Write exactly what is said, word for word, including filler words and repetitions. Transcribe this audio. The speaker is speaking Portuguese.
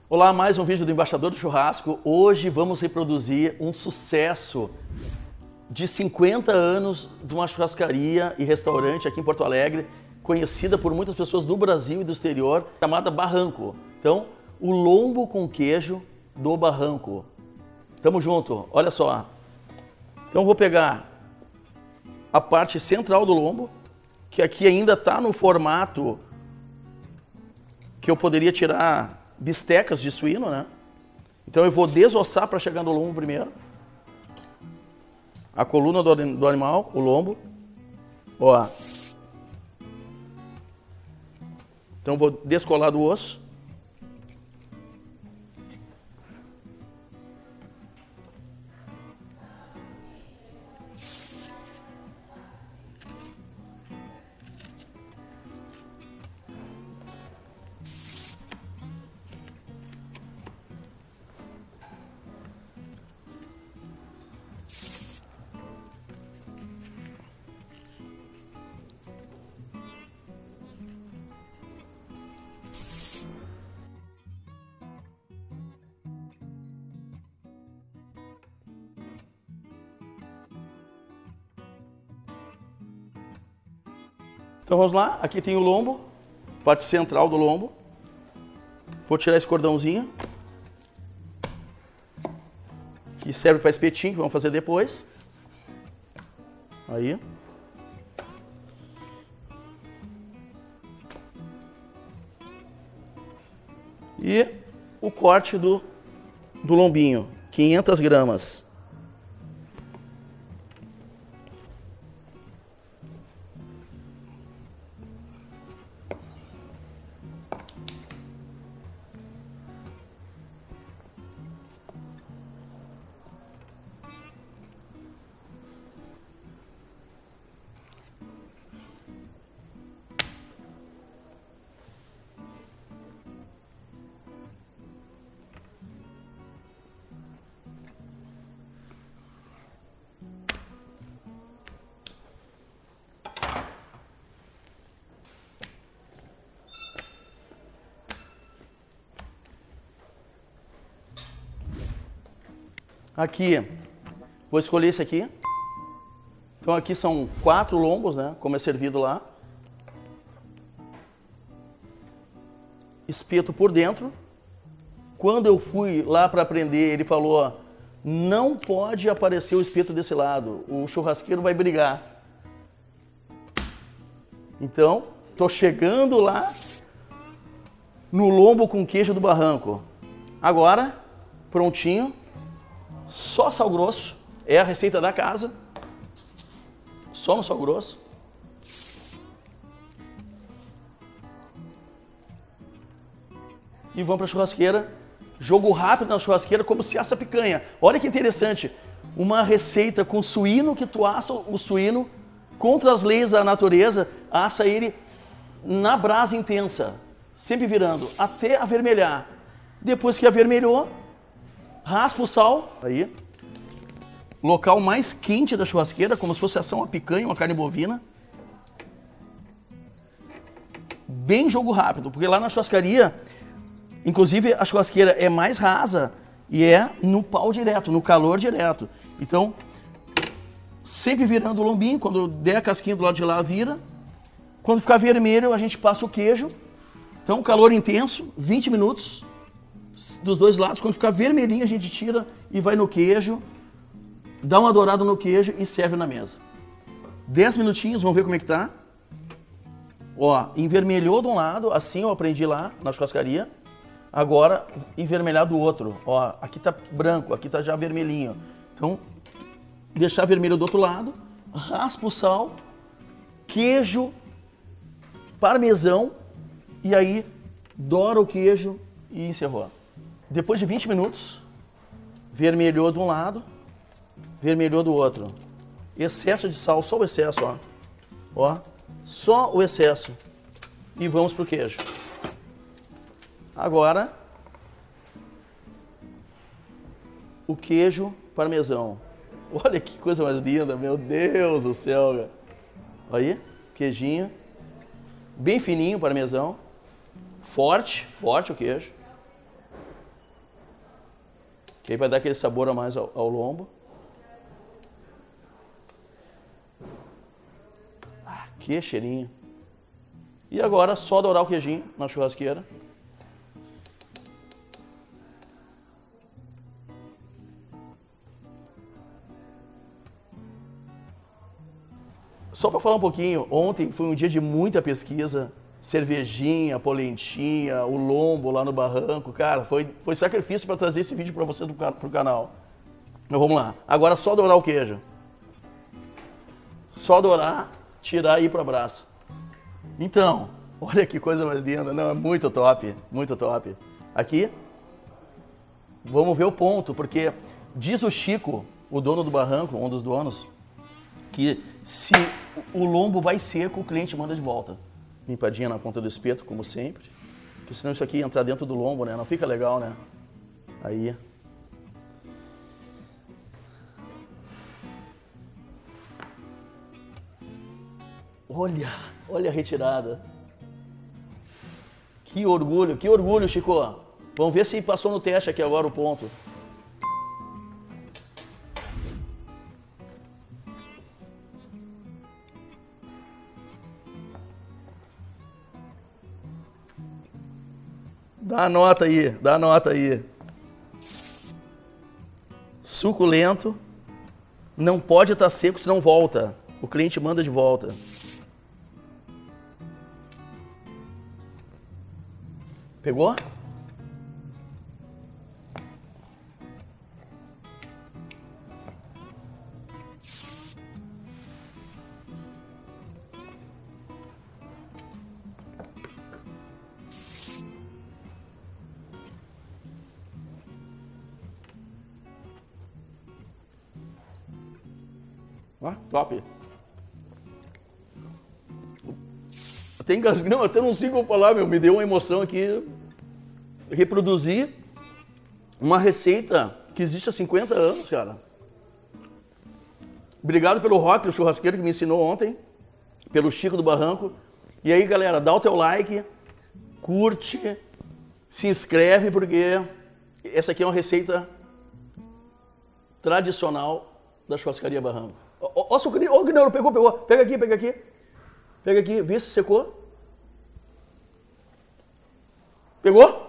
Olá, mais um vídeo do Embaixador do Churrasco. Hoje vamos reproduzir um sucesso de cinquenta anos de uma churrascaria e restaurante aqui em Porto Alegre, conhecida por muitas pessoas do Brasil e do exterior, chamada Barranco. Então, o lombo com queijo do Barranco. Tamo junto, olha só. Então vou pegar a parte central do lombo, que aqui ainda está no formato que eu poderia tirar bistecas de suíno, né? Então eu vou desossar para chegar no lombo primeiro. A coluna do, do animal, o lombo. Ó. Então vou descolar do osso. Então vamos lá, aqui tem o lombo, parte central do lombo. Vou tirar esse cordãozinho, que serve para espetinho, que vamos fazer depois. Aí. E o corte do, do lombinho, quinhentas gramas. Aqui, vou escolher esse aqui. Então aqui são quatro lombos, né? Como é servido lá. Espeto por dentro. Quando eu fui lá para aprender, ele falou, ó, não pode aparecer o espeto desse lado. O churrasqueiro vai brigar. Então, tô chegando lá no lombo com queijo do Barranco. Agora, prontinho. Só sal grosso, é a receita da casa, só no sal grosso. E vamos para a churrasqueira, jogo rápido na churrasqueira como se assa picanha. Olha que interessante, uma receita com suíno que tu assa o suíno contra as leis da natureza, assa ele na brasa intensa, sempre virando, até avermelhar. Depois que avermelhou, raspa o sal, aí, local mais quente da churrasqueira, como se fosse assar uma picanha, uma carne bovina. Bem jogo rápido, porque lá na churrascaria, inclusive a churrasqueira é mais rasa e é no pau direto, no calor direto. Então, sempre virando o lombinho, quando der a casquinha do lado de lá, vira. Quando ficar vermelho, a gente passa o queijo. Então, calor intenso, vinte minutos. Dos dois lados, quando ficar vermelhinho a gente tira e vai no queijo, dá uma dourada no queijo e serve na mesa. dez minutinhos, vamos ver como é que tá. Ó, envermelhou de um lado, assim eu aprendi lá na churrascaria. Agora, envermelhar do outro. Ó, aqui tá branco, aqui tá já vermelhinho. Então, deixar vermelho do outro lado, raspa o sal, queijo, parmesão e aí doura o queijo e encerrou. Depois de vinte minutos, vermelhou de um lado, vermelhou do outro. Excesso de sal, só o excesso, ó. Ó, só o excesso. E vamos pro queijo. Agora, o queijo parmesão. Olha que coisa mais linda, meu Deus do céu. Cara. Aí, queijinho. Bem fininho, parmesão. Forte, forte o queijo. Que aí vai dar aquele sabor a mais ao, ao lombo. Ah, que cheirinho. E agora só dourar o queijinho na churrasqueira. Só para falar um pouquinho, ontem foi um dia de muita pesquisa, cervejinha, polentinha, o lombo lá no barranco, cara, foi, foi sacrifício para trazer esse vídeo para você para o canal. Então vamos lá, agora só dourar o queijo. Só dourar, tirar e ir para a brasa. Então, olha que coisa mais linda, não, é muito top, muito top. Aqui, vamos ver o ponto, porque diz o Chico, o dono do barranco, um dos donos, que se o lombo vai seco, o cliente manda de volta. Limpadinha na ponta do espeto, como sempre. Porque senão isso aqui entrar dentro do lombo, né? Não fica legal, né? Aí. Olha, olha a retirada. Que orgulho, que orgulho, Chico. Vamos ver se passou no teste aqui agora o ponto. Dá a nota aí, dá a nota aí. Suculento. Não pode estar seco, senão volta. O cliente manda de volta. Pegou? Ah, top. Tem engasgo. Não, eu até não sei como falar, meu. Me deu uma emoção aqui. Reproduzir uma receita que existe há cinquenta anos, cara. Obrigado pelo Rock, o churrasqueiro que me ensinou ontem. Pelo Chico do Barranco. E aí, galera, dá o teu like, curte, se inscreve, porque essa aqui é uma receita tradicional da churrascaria Barranco. Ó, ó, sucrilho, ó, não, pegou, pegou. Pega aqui, pega aqui. Pega aqui, vê se secou. Pegou?